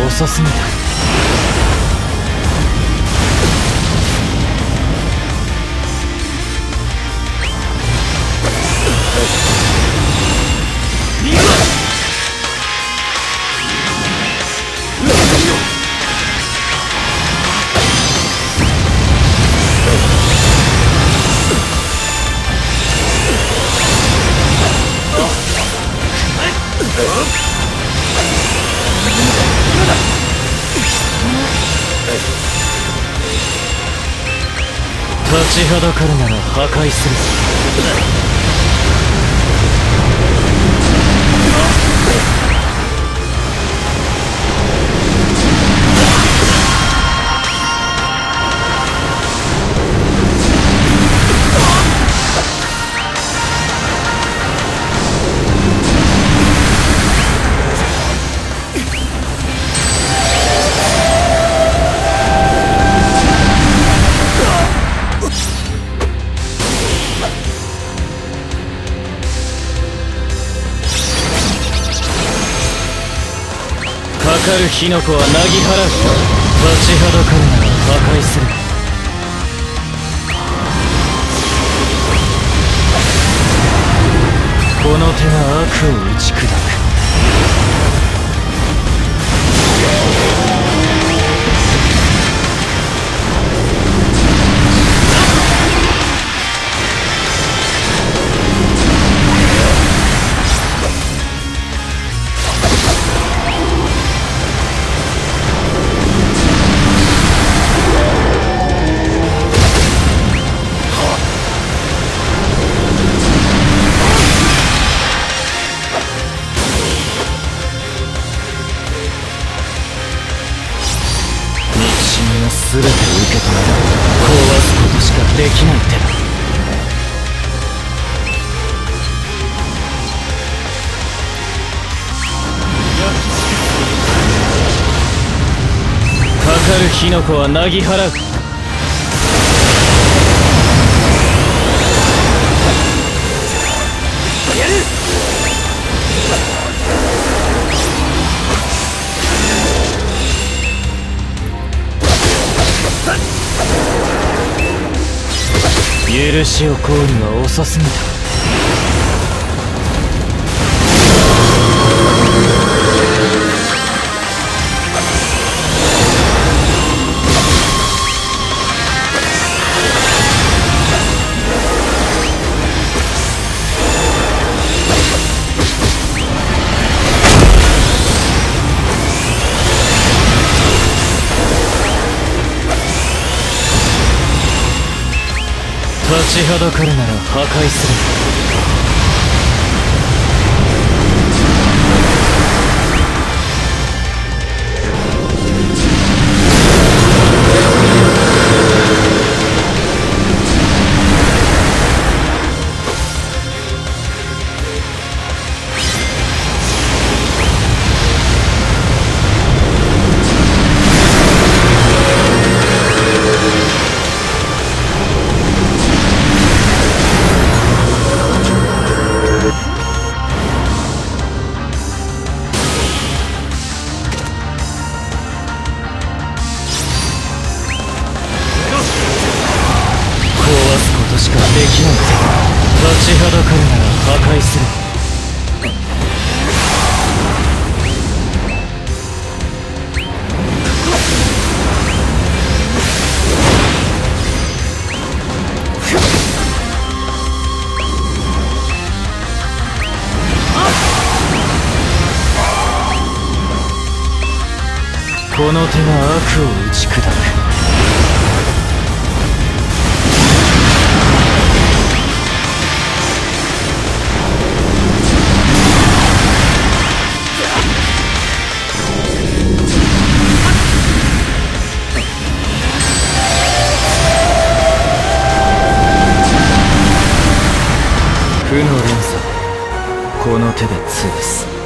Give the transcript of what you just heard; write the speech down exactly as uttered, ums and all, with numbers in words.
遅すぎた。立ちはだかるなら破壊する。かかる火の粉はなぎ払う。立ちはだかるなら破壊する。この手が悪を打ち砕く。全て受け止める。壊すことしかできない手だ。かかる火の粉はなぎ払う。許しを請うには遅すぎた。立ちはだかるなら破壊する。しかできない。立ちはだかるなら破壊する。この手が悪を打ち砕く。負の連鎖、この手で潰す。